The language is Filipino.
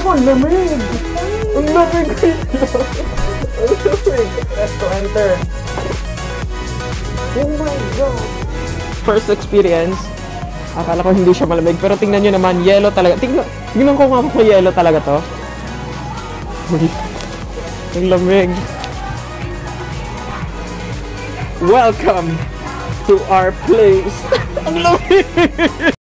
ang lamig! Ang lamig dito! Ang lamig! Press to enter. Oh my God! First experience, akala ko hindi siya malamig, pero tingnan nyo naman, yellow talaga. Tingnan ko nga kung yellow talaga to. Ang lamig. Welcome to our place. Ang lamig!